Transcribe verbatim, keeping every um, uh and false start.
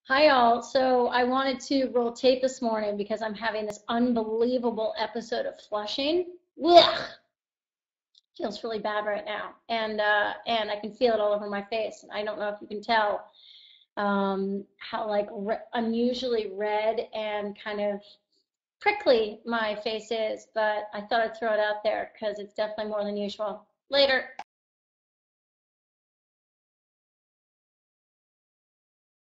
Hi all. So I wanted to roll tape this morning because I'm having this unbelievable episode of flushing. Ugh, feels really bad right now, and uh, and I can feel it all over my face. And I don't know if you can tell um, how like re unusually red and kind of prickly my face is, but I thought I'd throw it out there because it's definitely more than usual. Later.